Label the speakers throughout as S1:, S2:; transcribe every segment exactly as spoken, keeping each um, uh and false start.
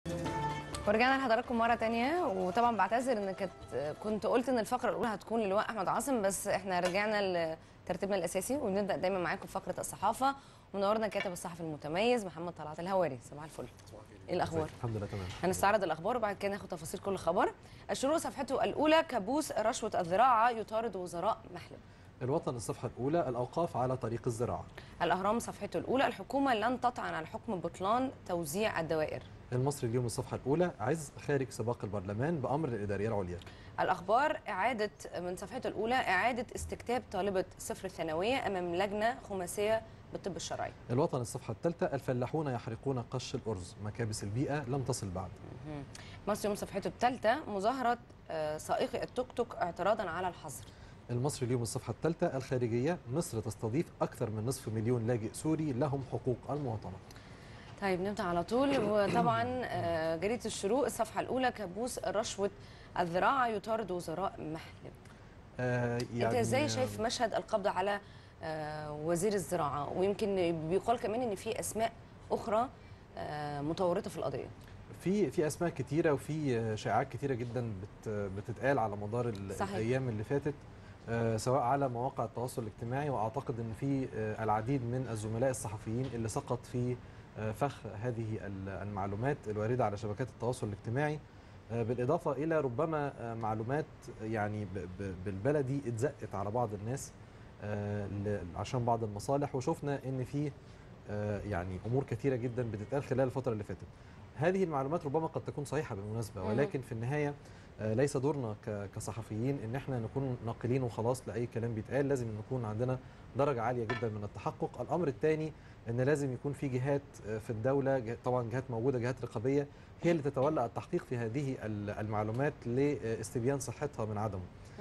S1: ورجعنا لحضراتكم مرة تانية، وطبعا بعتذر ان كنت كنت قلت ان الفقرة الأولى هتكون للواء أحمد عاصم، بس احنا رجعنا لترتيبنا الأساسي وبنبدأ دايما معاكم فقرة الصحافة، ونورنا كاتب الصحفي المتميز محمد طلعت الهواري. صباح الفل. ايه الأخبار؟
S2: الحمد لله تمام.
S1: هنستعرض الأخبار وبعد كده ناخد تفاصيل كل خبر. الشروق صفحته الأولى: كابوس رشوة الزراعة يطارد وزراء محلب.
S2: الوطن الصفحة الأولى: الأوقاف على طريق الزراعة.
S1: الأهرام صفحته الأولى: الحكومة لن تطعن على حكم بطلان توزيع الدوائر.
S2: المصري اليوم الصفحة الأولى: عز خارج سباق البرلمان بأمر الإدارية العليا.
S1: الأخبار إعادة من صفحته الأولى: إعادة استكتاب طالبة صفر الثانوية أمام لجنة خماسية بالطب الشرعي.
S2: الوطن الصفحة الثالثة: الفلاحون يحرقون قش الأرز، مكابس البيئة لم تصل بعد.
S1: مصر يوم صفحته الثالثة: مظاهرة سائقي التوك توك اعتراضا على الحظر.
S2: المصري اليوم الصفحة الثالثة: الخارجية: مصر تستضيف أكثر من نصف مليون لاجئ سوري لهم حقوق المواطنة.
S1: طيب نبدأ على طول. وطبعا جريدة الشروق الصفحة الأولى: كابوس رشوة الزراعة يطارد وزراء محلب.
S2: آه يعني
S1: أنت إزاي شايف مشهد القبض على آه وزير الزراعة، ويمكن بيقال كمان إن في أسماء أخرى آه متورطة في القضية؟
S2: في في اسماء كتيره وفي شائعات كتيره جدا بت بتتقال على مدار صحيح. الايام اللي فاتت، آه سواء على مواقع التواصل الاجتماعي، واعتقد ان في آه العديد من الزملاء الصحفيين اللي سقط في آه فخ هذه المعلومات الوارده على شبكات التواصل الاجتماعي، آه بالاضافه الى ربما آه معلومات يعني بالبلدي اتزقت على بعض الناس آه عشان بعض المصالح، وشفنا ان في آه يعني امور كثيره جدا بتتقال خلال الفتره اللي فاتت. هذه المعلومات ربما قد تكون صحيحة بالمناسبة، ولكن في النهاية ليس دورنا كصحفيين ان احنا نكون ناقلين وخلاص لأي كلام بيتقال، لازم نكون عندنا درجة عالية جدا من التحقق. الأمر الثاني ان لازم يكون في جهات في الدولة، طبعا جهات موجودة، جهات رقابية هي اللي تتولى التحقيق في هذه المعلومات لاستبيان صحتها من عدمه.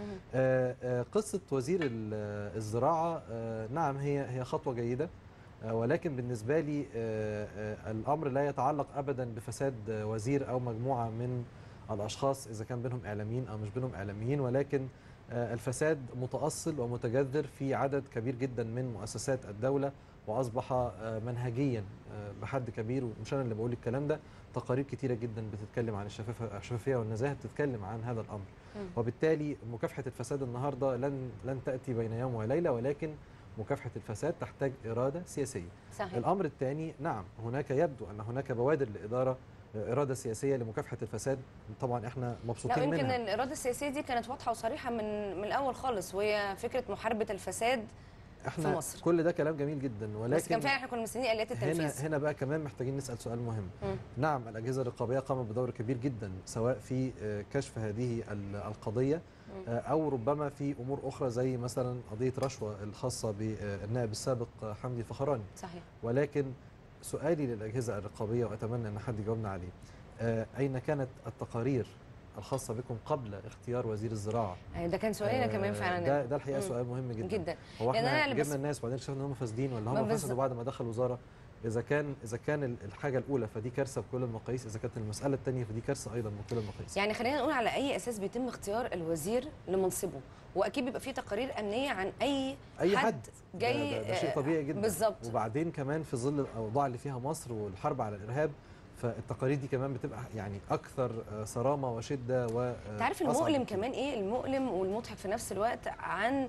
S2: قصة وزير الزراعة نعم هي هي خطوة جيدة، ولكن بالنسبة لي الأمر لا يتعلق أبدا بفساد وزير أو مجموعة من الأشخاص إذا كان بينهم إعلاميين أو مش بينهم إعلاميين، ولكن الفساد متأصل ومتجذر في عدد كبير جدا من مؤسسات الدولة، وأصبح منهجيا بحد كبير. ومش أنا اللي بقول الكلام ده، تقارير كتيرة جدا بتتكلم عن الشفافية والنزاهة بتتكلم عن هذا الأمر. وبالتالي مكافحة الفساد النهاردة لن لن تأتي بين يوم وليلة، ولكن مكافحة الفساد تحتاج إرادة سياسية.
S1: صحيح.
S2: الأمر الثاني نعم هناك يبدو أن هناك بوادر لإدارة إرادة سياسية لمكافحة الفساد، طبعا احنا مبسوطين منها.
S1: لا يمكن الإرادة السياسية دي كانت واضحة وصريحة من من الأول خالص، وهي فكرة محاربة الفساد
S2: احنا
S1: في مصر.
S2: كل ده كلام جميل جدا، ولكن
S1: بس كان فعلا احنا كنا مستنيين آليات التنفيذ.
S2: هنا هنا بقى كمان محتاجين نسأل سؤال مهم.
S1: م.
S2: نعم الأجهزة الرقابية قامت بدور كبير جدا سواء في كشف هذه القضية م. أو ربما في أمور أخرى زي مثلا قضية رشوة الخاصة بالنائب السابق حمدي الفخراني.
S1: صحيح.
S2: ولكن سؤالي للأجهزة الرقابية وأتمنى أن حد يجاوبنا عليه، أين كانت التقارير الخاصة بكم قبل اختيار وزير الزراعة؟
S1: ده كان سؤالنا آه كمان فعلا.
S2: ده ده الحقيقة سؤال مهم جدا
S1: جدا.
S2: هو احنا يعني جبنا الناس وبعدين شفنا ان هم فاسدين ولا هم فسدوا بعد ما دخلوا وزارة؟ إذا كان إذا كان الحاجة الأولى فدي كارثة بكل المقاييس، إذا كانت المسألة الثانية فدي كارثة أيضا بكل المقاييس.
S1: يعني خلينا نقول على أي أساس بيتم اختيار الوزير لمنصبه؟ وأكيد بيبقى فيه تقارير أمنية عن أي
S2: أي
S1: حد,
S2: حد
S1: جاي.
S2: ده, ده, ده شيء طبيعي جدا.
S1: بالظبط.
S2: وبعدين كمان في ظل الأوضاع اللي فيها مصر والحرب على الإرهاب، فالتقارير دي كمان بتبقى يعني اكثر صرامه وشده. و
S1: تعرف المؤلم كمان ايه؟ المؤلم والمضحك في نفس الوقت عن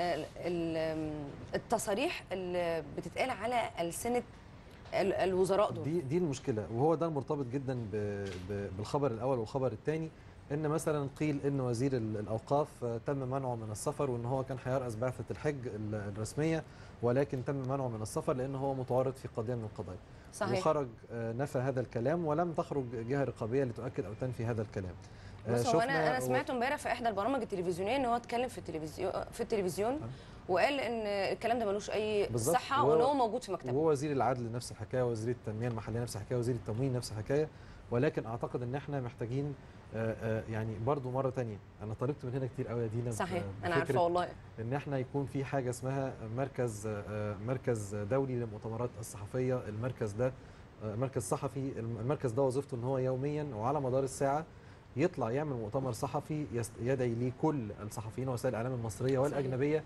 S1: التصاريح اللي بتتقال على ألسنة الوزراء دول.
S2: دي دي المشكله، وهو ده المرتبط جدا بالخبر الاول والخبر الثاني، ان مثلا قيل ان وزير الاوقاف تم منعه من السفر، وان هو كان هيرأس بعثه الحج الرسميه، ولكن تم منعه من السفر لان هو متورط في قضيه من القضايا.
S1: صحيح.
S2: وخرج نفى هذا الكلام، ولم تخرج جهه رقابيه لتؤكد او تنفي هذا الكلام.
S1: بص هو انا انا سمعته امبارح في احدى البرامج التلفزيونيه ان هو اتكلم في التلفزيون في التلفزيون أه. وقال ان الكلام ده ملوش اي صحه، وان هو موجود في مكتبه.
S2: وهو وزير العدل نفس الحكايه، وزير التنميه المحليه نفس الحكايه، وزير التموين نفس الحكايه. ولكن اعتقد ان احنا محتاجين آآ آآ يعني برضو مره ثانيه، انا طالبت من هنا كتير قوي يا دينا.
S1: صحيح انا عارفه والله
S2: ان احنا يكون في حاجه اسمها مركز مركز دولي للمؤتمرات الصحفيه. المركز ده مركز صحفي، المركز ده وظيفته ان هو يوميا وعلى مدار الساعه يطلع يعمل مؤتمر صحفي يدعي ليه كل الصحفيين ووسائل الاعلام المصريه والاجنبيه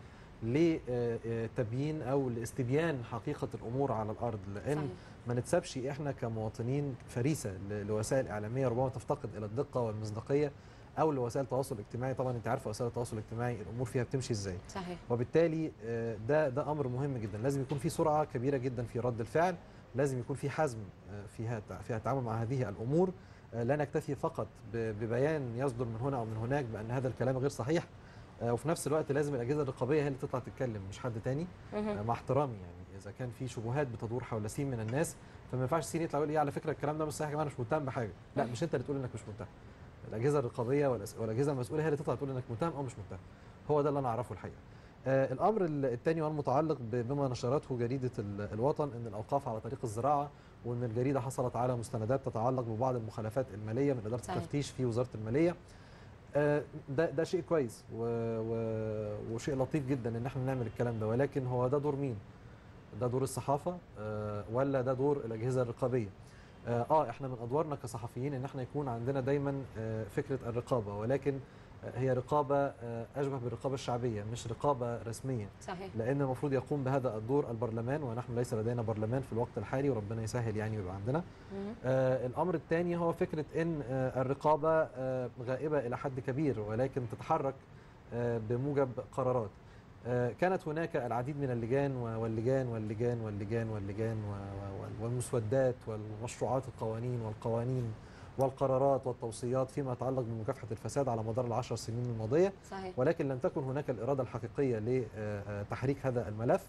S2: لتبيين او لاستبيان حقيقه الامور على الارض، لان صحيح. ما نتسابش احنا كمواطنين فريسه لوسائل اعلاميه ربما تفتقد الى الدقه والمصداقيه، او لوسائل التواصل الاجتماعي. طبعا انت عارفه وسائل التواصل الاجتماعي الامور فيها بتمشي ازاي.
S1: صحيح.
S2: وبالتالي ده ده امر مهم جدا، لازم يكون في سرعه كبيره جدا في رد الفعل، لازم يكون في حزم فيها فيها التعامل مع هذه الامور، لا نكتفي فقط ببيان يصدر من هنا او من هناك بان هذا الكلام غير صحيح، وفي نفس الوقت لازم الاجهزه الرقابيه هي اللي تطلع تتكلم مش حد تاني. مع احترامي يعني اذا كان في شبهات بتدور حول سين من الناس فما ينفعش سين يطلع يقول ايه على فكره الكلام ده مش صحيح يا جماعه انا مش متهم بحاجه. لا، مش انت اللي تقول انك مش متهم، الاجهزه الرقابيه والاجهزه المسؤوله هي اللي تطلع تقول انك متهم او مش متهم. هو ده اللي انا اعرفه الحقيقه. آه الامر الثاني والمتعلق بما نشرته جريده الوطن ان الاوقاف على طريق الزراعه، وان الجريده حصلت على مستندات تتعلق ببعض المخالفات الماليه من اداره التفتيش في وزاره الماليه. آه ده ده شيء كويس و و وشيء لطيف جدا ان احنا نعمل الكلام ده، ولكن هو ده دور مين؟ ده دور الصحافه آه ولا ده دور الاجهزه الرقابيه؟ اه, آه احنا من ادوارنا كصحفيين ان احنا يكون عندنا دايما آه فكره الرقابه، ولكن آه هي رقابه آه اشبه بالرقابه الشعبيه مش رقابه رسميه.
S1: صحيح.
S2: لان المفروض يقوم بهذا الدور البرلمان، ونحن ليس لدينا برلمان في الوقت الحالي وربنا يسهل يعني ويبقى عندنا. آه الامر الثاني هو فكره ان آه الرقابه آه غائبه الى حد كبير، ولكن تتحرك آه بموجب قرارات. كانت هناك العديد من اللجان واللجان واللجان واللجان واللجان والمسودات والمشروعات القوانين والقوانين والقرارات والتوصيات فيما يتعلق بمكافحة الفساد على مدار العشر سنين الماضية.
S1: صحيح.
S2: ولكن لم تكن هناك الإرادة الحقيقية لتحريك هذا الملف،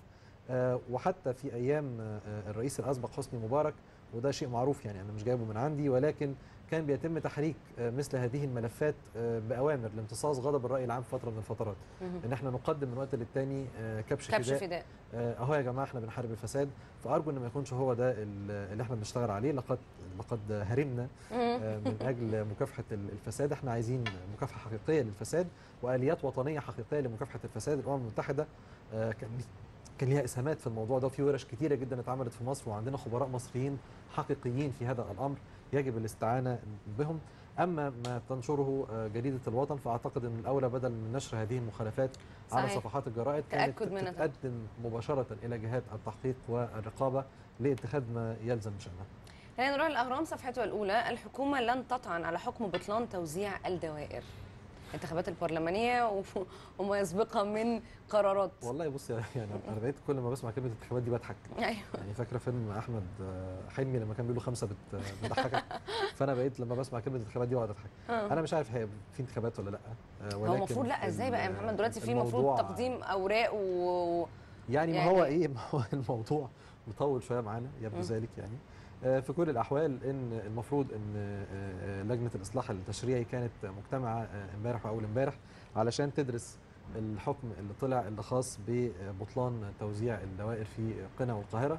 S2: وحتى في أيام الرئيس الأسبق حسني مبارك، وده شيء معروف يعني أنا مش جايبه من عندي، ولكن كان بيتم تحريك مثل هذه الملفات بأوامر لامتصاص غضب الرأي العام في فترة من الفترات. ان احنا نقدم من وقت للتاني كبش,
S1: كبش
S2: فداء,
S1: فداء.
S2: اهو يا جماعه احنا بنحارب الفساد، فارجو ان ما يكونش هو ده اللي احنا بنشتغل عليه. لقد لقد هرمنا من اجل مكافحه الفساد، احنا عايزين مكافحه حقيقيه للفساد واليات وطنيه حقيقيه لمكافحه الفساد. الامم المتحده كان كان ليها اسهامات في الموضوع ده، وفي ورش كتيره جدا اتعملت في مصر، وعندنا خبراء مصريين حقيقيين في هذا الامر يجب الاستعانه بهم. اما ما تنشره جريده الوطن فاعتقد ان الاولى بدل من نشر هذه المخالفات صحيح. على صفحات الجرائد كانت تقدم مباشره الى جهات التحقيق والرقابه لاتخاذ ما يلزم بشانها.
S1: خلينا نروح الاهرام صفحته الاولى: الحكومه لن تطعن على حكم بطلان توزيع الدوائر. الانتخابات البرلمانيه وما يسبقها من قرارات.
S2: والله بص يعني انا بقيت كل ما بسمع كلمه الانتخابات دي بضحك.
S1: ايوه
S2: يعني فاكره فيلم احمد حلمي لما كان بيقول له خمسه بتضحكك، فانا بقيت لما بسمع كلمه الانتخابات دي بقعد اضحك. انا مش عارف هي في انتخابات ولا لا،
S1: ولكن هو المفروض لا. ازاي بقى يا محمد دلوقتي في المفروض تقديم اوراق و
S2: يعني, يعني ما هو ايه ما هو الموضوع مطول شويه معانا يبدو ذلك يعني. في كل الأحوال إن المفروض إن لجنة الإصلاح التشريعي كانت مجتمعة امبارح وأول امبارح علشان تدرس الحكم اللي طلع اللي خاص ببطلان توزيع الدوائر في قنا والقاهرة.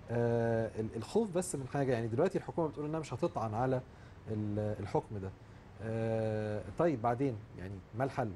S2: الخوف بس من حاجة، يعني دلوقتي الحكومة بتقول إنها مش هتطعن على الحكم ده. طيب بعدين يعني ما الحل؟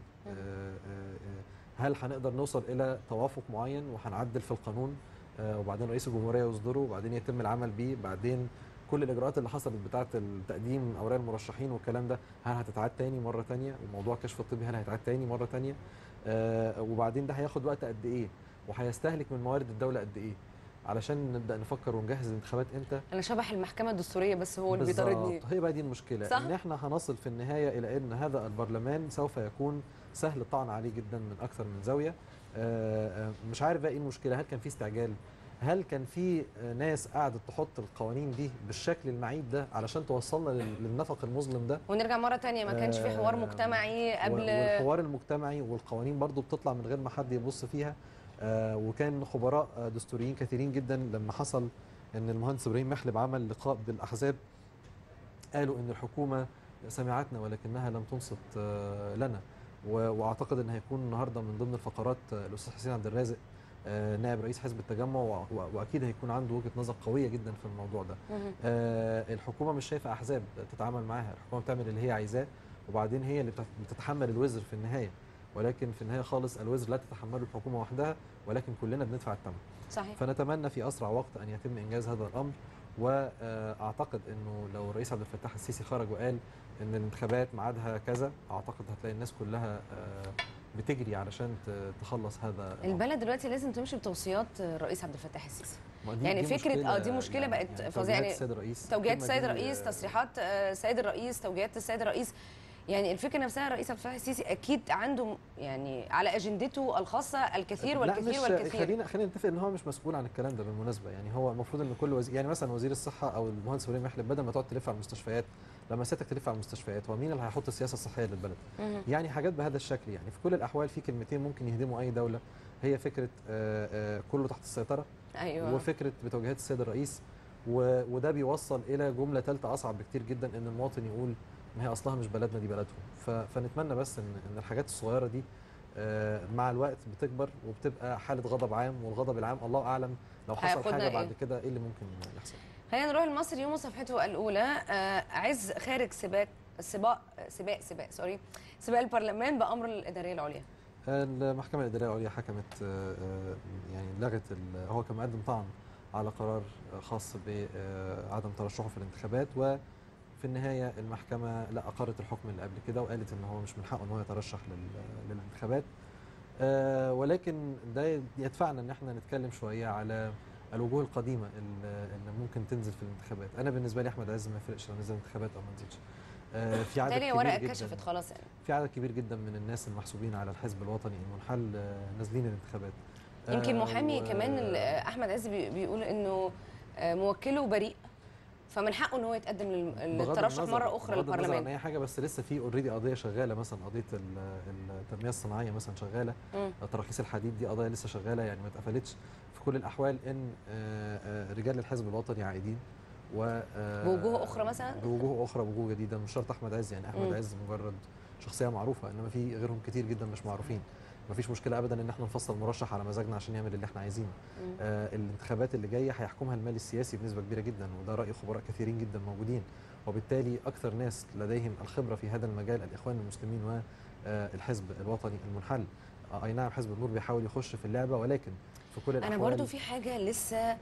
S2: هل هنقدر نوصل إلى توافق معين وهنعدل في القانون وبعدين رئيس الجمهوريه يصدره وبعدين يتم العمل بيه، بعدين كل الاجراءات اللي حصلت بتاعه التقديم اوراق المرشحين والكلام ده هل هتتعاد تاني مره ثانيه؟ وموضوع كشف الطبي هل هيتعاد تاني مره ثانيه؟ آه وبعدين ده هياخد وقت قد ايه؟ وهيستهلك من موارد الدوله قد ايه؟ علشان نبدا نفكر ونجهز الانتخابات امتى.
S1: انا شبح المحكمه الدستوريه بس هو اللي بيطاردني.
S2: هي بقى دي المشكله، صح؟ ان احنا هنصل في النهايه الى ان هذا البرلمان سوف يكون سهل الطعن عليه جدا من اكثر من زاويه. آه مش عارف بقى ايه المشكله، هل كان في استعجال؟ هل كان في ناس قعدت تحط القوانين دي بالشكل المعيب ده علشان توصلنا للنفق المظلم ده؟
S1: ونرجع مره ثانيه ما كانش في حوار مجتمعي قبل،
S2: والحوار المجتمعي والقوانين برضو بتطلع من غير ما حد يبص فيها. آه وكان خبراء دستوريين كثيرين جدا لما حصل ان المهندس ابراهيم محلب عمل لقاء بالاحزاب قالوا ان الحكومه سمعتنا ولكنها لم تنصت آه لنا. واعتقد ان هيكون النهارده من ضمن الفقرات الاستاذ حسين عبد الرازق آه نائب رئيس حزب التجمع، واكيد هيكون عنده وجهه نظر قويه جدا في الموضوع ده. آه الحكومه مش شايفه احزاب تتعامل معاها، الحكومه بتعمل اللي هي عايزاه وبعدين هي اللي بتتحمل الوزر في النهايه، ولكن في النهايه خالص الوزر لا تتحمله الحكومه وحدها ولكن كلنا بندفع الثمن.
S1: صحيح.
S2: فنتمنى في اسرع وقت ان يتم انجاز هذا الامر، واعتقد انه لو الرئيس عبد الفتاح السيسي خرج وقال ان الانتخابات ميعادها كذا، اعتقد هتلاقي الناس كلها بتجري علشان تخلص هذا
S1: البلد دلوقتي لازم تمشي بتوصيات الرئيس عبد الفتاح السيسي.
S2: يعني
S1: دي فكره اه دي مشكله يعني بقت
S2: يعني
S1: فظيعه.
S2: يعني السيد الرئيس،
S1: توجيهات السيد الرئيس، تصريحات السيد الرئيس، توجيهات السيد الرئيس. يعني الفكره نفسها الرئيس عبد الفتاح السيسي اكيد عنده يعني على اجندته الخاصه الكثير والكثير والكثير.
S2: خلينا خلينا نتفق ان هو مش مسؤول عن الكلام ده بالمناسبه. يعني هو المفروض ان كل وزير، يعني مثلا وزير الصحه او المهندس ابراهيم محلب، بدل ما تقعد تلف على المستشفيات، لما سيادتك تلف على المستشفيات، هو مين اللي هيحط السياسه الصحيه للبلد؟ يعني حاجات بهذا الشكل. يعني في كل الاحوال في كلمتين ممكن يهدموا اي دوله، هي فكره آآ آآ كله تحت السيطره،
S1: ايوه،
S2: وفكره بتوجيهات السيد الرئيس، وده بيوصل الى جمله ثالثه اصعب بكتير جدا، ان المواطن يقول ما هي اصلها مش بلدنا دي بلدهم. فنتمنى بس ان ان الحاجات الصغيره دي مع الوقت بتكبر وبتبقى حاله غضب عام، والغضب العام الله اعلم لو حصل حاجه بعد إيه؟ كده ايه اللي ممكن يحصل.
S1: خلينا نروح لمصر. يوم صفحته الاولى عز خارج سباق سباق سباق سباق سوري سباق البرلمان بامر الاداريه العليا.
S2: المحكمه الاداريه العليا حكمت، يعني لغت، هو كان مقدم طعن على قرار خاص بعدم ترشحه في الانتخابات، و في النهايه المحكمه لا اقرت الحكم اللي قبل كده، وقالت ان هو مش من حقه ان هو يترشح للانتخابات. أه ولكن ده يدفعنا ان احنا نتكلم شويه على الوجوه القديمه اللي ممكن تنزل في الانتخابات. انا بالنسبه لي احمد عز ما يفرقش لو نزل انتخابات او ما نزلش. أه في عدد كبير
S1: ورقه
S2: جدا
S1: كشفت خلاص يعني.
S2: في عدد كبير جدا من الناس المحسوبين على الحزب الوطني المنحل أه نازلين الانتخابات.
S1: يمكن محامي و... كمان احمد عز بيقول انه موكله بريء، فمن حقه ان هو يتقدم للترشح مره اخرى للبرلمان.
S2: عن اي حاجه، بس لسه في اوريدي قضيه شغاله، مثلا قضيه التنميه الصناعيه مثلا شغاله، تراخيص الحديد دي قضيه لسه شغاله، يعني ما اتقفلتش. في كل الاحوال ان رجال الحزب الوطني عائدين و
S1: بوجوه اخرى، مثلا
S2: بوجوه اخرى بوجوه جديده، مش شرط احمد عز. يعني احمد م. عز مجرد شخصيه معروفه، انما في غيرهم كتير جدا مش معروفين. ما فيش مشكله ابدا ان احنا نفصل مرشح على مزاجنا عشان يعمل اللي احنا عايزينه. آه الانتخابات اللي جايه هيحكمها المال السياسي بنسبه كبيره جدا، وده راي خبراء كثيرين جدا موجودين، وبالتالي اكثر ناس لديهم الخبره في هذا المجال الاخوان المسلمين والحزب الوطني المنحل. آه اي نعم حزب النور بيحاول يخش في اللعبه، ولكن في كل الاحوال
S1: انا برضو في حاجه لسه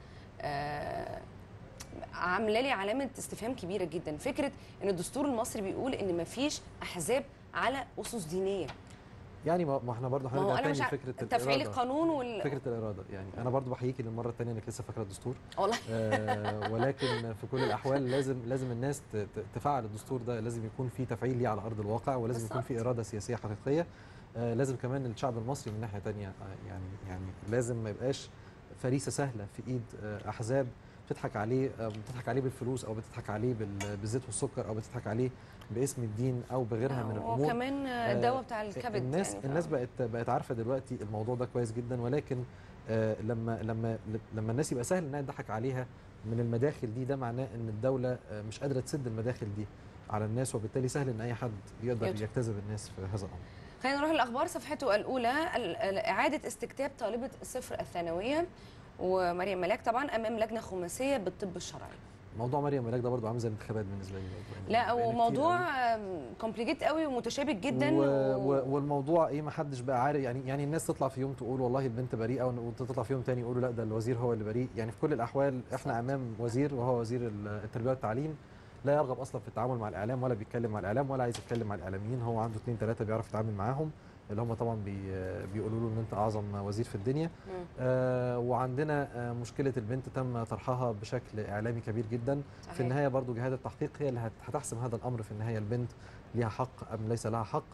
S1: آه عامله لي علامه استفهام كبيره جدا. فكره ان الدستور المصري بيقول ان ما فيش احزاب على اسس دينيه.
S2: يعني ما احنا برضه هنرجع تاني لفكره
S1: تفعيل القانون وال...
S2: فكره الاراده. يعني انا برضه بحييكي للمره الثانيه انك لسه فاكره الدستور
S1: والله.
S2: آه ولكن في كل الاحوال لازم لازم الناس تفعل الدستور ده، لازم يكون في تفعيل ليه على ارض الواقع، ولازم بالزبط. يكون في اراده سياسيه حقيقيه. آه لازم كمان الشعب المصري من ناحيه ثانيه آه يعني يعني لازم ما يبقاش فريسه سهله في ايد آه احزاب بتضحك عليه بتضحك عليه بالفلوس، او بتضحك عليه بالزيت والسكر، او بتضحك عليه باسم الدين او بغيرها من الامور.
S1: وكمان الدواء بتاع الكبد.
S2: الناس يعني الناس بقت بقت عارفه دلوقتي الموضوع ده كويس جدا، ولكن آه لما لما لما الناس يبقى سهل انها تضحك عليها من المداخل دي، ده معناه ان الدوله مش قادره تسد المداخل دي على الناس، وبالتالي سهل ان اي حد يقدر يوتر. يجتذب الناس في هذا الامر.
S1: خلينا نروح للاخبار. صفحته الاولى اعاده استكتاب طالبه الصفر الثانويه ومريم ملاك طبعا امام لجنه خماسيه بالطب الشرعي.
S2: موضوع مريم ملاك ده برضه عامل زي الانتخابات بالنسبه لي.
S1: لا وموضوع كومبليكيت قوي ومتشابك جدا،
S2: و... و... والموضوع ايه، ما حدش بقى عارف. يعني يعني الناس تطلع في يوم تقول والله البنت بريئه، وتطلع في يوم تاني يقولوا لا ده الوزير هو اللي بريء. يعني في كل الاحوال احنا امام وزير، وهو وزير التربيه والتعليم، لا يرغب اصلا في التعامل مع الاعلام، ولا بيتكلم مع الاعلام، ولا عايز يتكلم مع الاعلاميين. هو عنده اثنين ثلاثه بيعرف يتعامل معاهم، اللي هم طبعا بي بيقولوا له ان انت اعظم وزير في الدنيا. آه وعندنا آه مشكله البنت تم طرحها بشكل اعلامي كبير جدا. صحيح. في النهايه برضو جهات التحقيق هي اللي هتحسم هذا الامر. في النهايه البنت ليها حق ام ليس لها حق.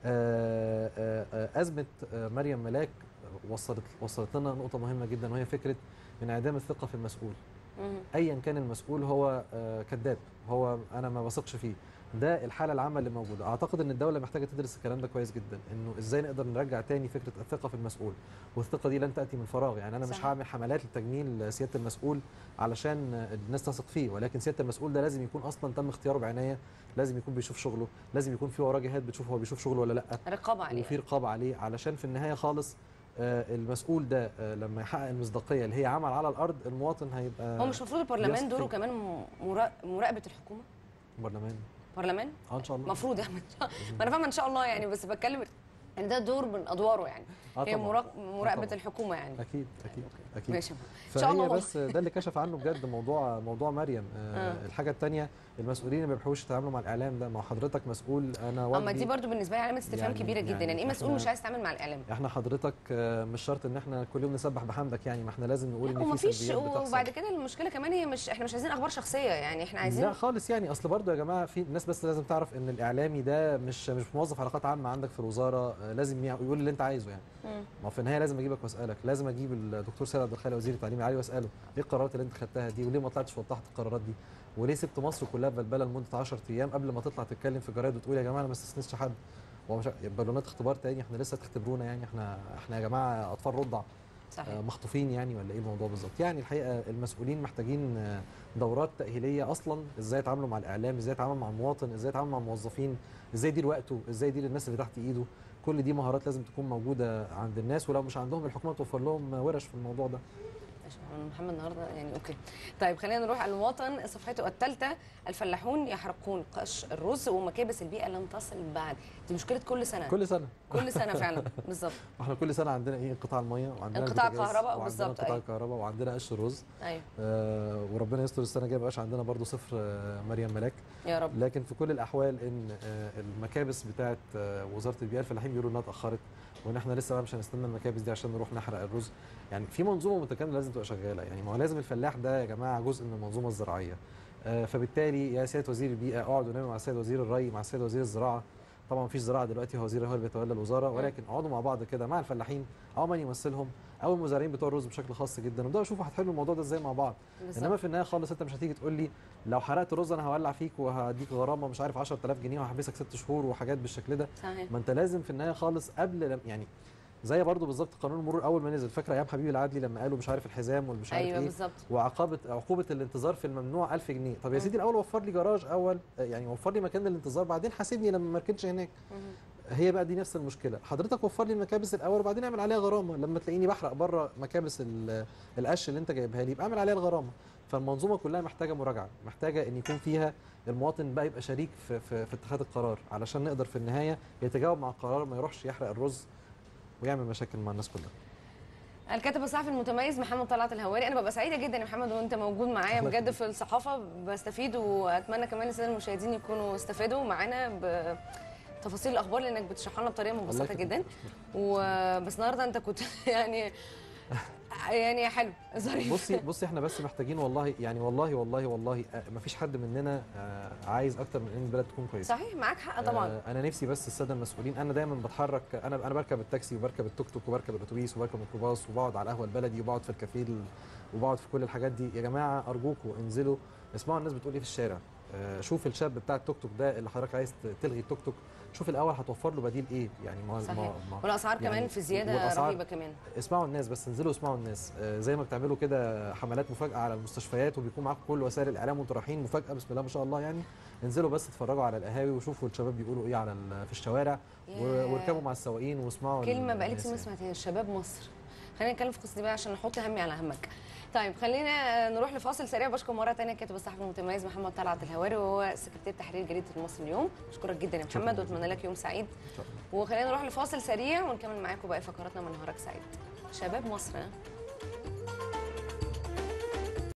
S2: آه آه ازمه آه مريم ملاك وصلت وصلت لنا نقطه مهمه جدا، وهي فكره انعدام الثقه في المسؤول. ايا كان المسؤول هو آه كذاب، هو انا ما بثقش فيه. ده الحاله العامه اللي موجوده. اعتقد ان الدوله محتاجه تدرس الكلام ده كويس جدا، انه ازاي نقدر نرجع تاني فكره الثقه في المسؤول، والثقه دي لن تاتي من فراغ. يعني انا صح. مش هعمل حملات لتجميل سياده المسؤول علشان الناس تثق فيه، ولكن سياده المسؤول ده لازم يكون اصلا تم اختياره بعنايه، لازم يكون بيشوف شغله، لازم يكون في وراه جهات بتشوف هو بيشوف شغله ولا لا،
S1: رقابه عليه،
S2: وفي رقابه عليه، علشان في النهايه خالص المسؤول ده لما يحقق المصداقيه اللي هي عمل على الارض، المواطن هيبقى.
S1: هو مش المفروض البرلمان دوره كمان مراقبه الحكومه؟
S2: برلمان
S1: برلمان؟
S2: اه ان شاء الله
S1: المفروض يعني. ما انا فاهمه ان شاء الله يعني، بس بتكلم يعني ده دور من ادواره يعني
S2: آه
S1: هي
S2: طبعاً.
S1: مراق- مراقبه
S2: طبعاً.
S1: الحكومه يعني.
S2: اكيد اكيد اكيد.
S1: ماشي ان شاء الله.
S2: فهي بس ده اللي كشف عنه بجد موضوع موضوع مريم. آه
S1: آه.
S2: الحاجه الثانيه، المسؤولين ما بيحبوش يتعاملوا مع الاعلام ده. ما هو حضرتك مسؤول، انا
S1: اما
S2: واجبي.
S1: دي برضو بالنسبه لي علامه استفهام
S2: يعني-
S1: كبيره جدا،
S2: يعني
S1: يعني ايه مسؤول
S2: إحنا-
S1: مش عايز يتعامل مع الاعلام؟
S2: احنا حضرتك آه، مش شرط ان احنا كل يوم نسبح بحمدك، يعني ما احنا لازم نقول ان في
S1: ومفيش،
S2: سلبيات بتحصل.
S1: وبعد كده المشكله كمان هي مش احنا مش عايزين اخبار شخصيه، يعني احنا عايزين
S2: لا خالص. يعني اصل برضه يا جماعه في الناس بس لازم تعرف ان الاعلامي ده مش مش موظف علاقات عامه عندك في الوزاره آه، لازم يقول اللي انت عايزه يعني.
S1: مم.
S2: ما هو في النهايه لازم اجيبك واسالك، لازم اجيب الدكتور سيد عبد الخالق وزير التعليم العالي واساله ايه القرارات اللي انت خدتها دي، وليه ما طلعتش وضحت القرارات دي، وليه سبت مصر كلها بلبله لمده عشرة ايام قبل ما تطلع تتكلم في الجرايد وتقول يا جماعه انا ما استثنيتش حد. هو مش بالونات اختبار تاني؟ احنا لسه تختبرونا يعني؟ احنا احنا يا جماعه اطفال رضع
S1: صحيح.
S2: آه، مخطوفين يعني ولا ايه الموضوع بالظبط؟ يعني الحقيقه المسؤولين محتاجين آه، دورات تاهيليه اصلا، ازاي يتعاملوا مع الاعلام، ازاي يتعاملوا مع المواطن، ازاي يتعاملوا مع الموظفين، ازاي يدير وقته، ازاي يدير الناس اللي تحت ايده. كل دي مهارات لازم تكون موجوده عند الناس، ولو مش عندهم الحكومه توفر لهم ورش في الموضوع ده.
S1: ماشي محمد النهارده يعني اوكي. طيب خلينا نروح على الوطن صفحته الثالثه، الفلاحون يحرقون قش الرز ومكابس البيئه لم تصل بعد. دي مشكله كل سنه
S2: كل سنه
S1: كل سنه فعلا بالظبط.
S2: احنا كل سنه عندنا ايه؟ انقطاع الميه، وعندنا
S1: انقطاع
S2: البوتاجاز،
S1: كهرباء
S2: وعندنا
S1: بالظبط.
S2: انقطاع
S1: أيوة.
S2: الكهرباء، وعندنا قش الرز.
S1: ايوه
S2: آه وربنا يستر السنه الجايه ما يبقاش عندنا برضو صفر آه مريم ملاك.
S1: يا رب.
S2: لكن في كل الاحوال ان آه المكابس بتاعه آه وزاره البيئه الفلاحين بيقولوا انها اتاخرت، وان احنا لسه بقى مش هنستنى المكابس دي عشان نروح نحرق الرز. يعني في منظومه متكامله لازم تبقى شغاله. يعني ما هو لازم الفلاح ده يا جماعه جزء من المنظومه الزراعيه. آه فبالتالي يا سياده وزير البيئه اقعدوا ناموا مع السيد وزير الري، مع السيد وزير الزراعه. طبعا مفيش زراعه دلوقتي، هو وزير هو اللي بيتولى الوزاره، ولكن اقعدوا مع بعض كده مع الفلاحين او من يمثلهم او المزارعين بتوع الرز بشكل خاص جدا، وده شوفوا هتحلوا الموضوع ده ازاي مع بعض.
S1: بالظبط.
S2: انما في النهايه خالص انت مش هتيجي تقول لي لو حرقت رز انا هولع فيك وهديك غرامه مش عارف عشرة آلاف جنيه وهحبسك ست شهور وحاجات بالشكل ده.
S1: صحيح.
S2: ما انت لازم في النهايه خالص قبل لم يعني زي برضو بالظبط قانون المرور اول ما نزل، فاكره ايام حبيبي العدلي لما قالوا مش عارف الحزام والمش عارف
S1: ايوه
S2: ايه،
S1: بالظبط.
S2: وعقابه عقوبه الانتظار في الممنوع ألف جنيه. طب يا
S1: مم.
S2: سيدي الاول وفر لي جراج، اول يعني وفر لي مكان للانتظار، بعدين حاسبني لما ما اركنش هناك.
S1: مم.
S2: هي بقى دي نفس المشكله، حضرتك وفر لي المكابس الاول وبعدين اعمل عليها غرامه. لما تلاقيني بحرق بره مكابس ال- القش اللي انت جايبها لي يبقى اعمل عليها الغرامه. فالمنظومه كلها محتاجه مراجعه، محتاجه ان يكون فيها المواطن بقى يبقى شريك في, في, في اتخاذ القرار، علشان نقدر في النهايه يتجاوب مع القرار، ما يروحش يحرق الرز ويعمل مشاكل مع الناس كلها.
S1: الكاتب الصحفي المتميز محمد طلعت الهواري، انا ببقى سعيده جدا يا محمد وانت موجود معايا بجد في الصحافه، بستفيد واتمنى كمان الساده المشاهدين يكونوا استفادوا معانا بتفاصيل الاخبار لانك بتشرحها لنا بطريقه مبسطه جدا. وبس النهارده انت كنت يعني يعني حلو ظريف.
S2: بصي بصي احنا بس محتاجين والله يعني والله والله والله ما فيش حد مننا آه، عايز اكتر من ان البلد تكون كويسه.
S1: صحيح معاك حق طبعا.
S2: آه، انا نفسي بس الساده المسؤولين، انا دايما بتحرك، انا انا بركب التاكسي وبركب التوك توك وبركب الاتوبيس وبركب الميكروباص وبقعد على القهوه البلدي وبقعد في الكافيه وبقعد في كل الحاجات دي. يا جماعه ارجوكم انزلوا اسمعوا الناس بتقول ايه في الشارع. آه، شوف الشاب بتاع التوك توك ده اللي حضرتك عايز تلغي التوك توك، شوف الاول هتوفر له بديل ايه يعني. ما
S1: صحيح.
S2: ما ما
S1: والاسعار
S2: يعني
S1: كمان في زياده رهيبه كمان.
S2: اسمعوا الناس، بس انزلوا اسمعوا الناس. آه، زي ما بتعملوا كده حملات مفاجاه على المستشفيات وبيكون معاكم كل وسائل الاعلام وانتوا رايحين مفاجاه بسم الله ما شاء الله يعني. انزلوا بس اتفرجوا على القهاوي وشوفوا الشباب بيقولوا ايه على في الشوارع و- واركبوا مع السواقين واسمعوا
S1: كلمه بقالي
S2: الناس
S1: كتير ما
S2: يعني.
S1: سمعتهاش، شباب مصر. خلينا نتكلم في القصه دي بقى عشان نحط همي على همك. طيب خلينا نروح لفاصل سريع. بشكر مره ثانيه الكاتب الصحفي المتميز محمد طلعت الهواري وهو سكرتير تحرير جريده المصري اليوم. بشكرك جدا يا محمد واتمنى لك يوم سعيد. وخلينا نروح لفاصل سريع ونكمل معاكم باقي فقراتنا من نهارك سعيد. شباب مصر.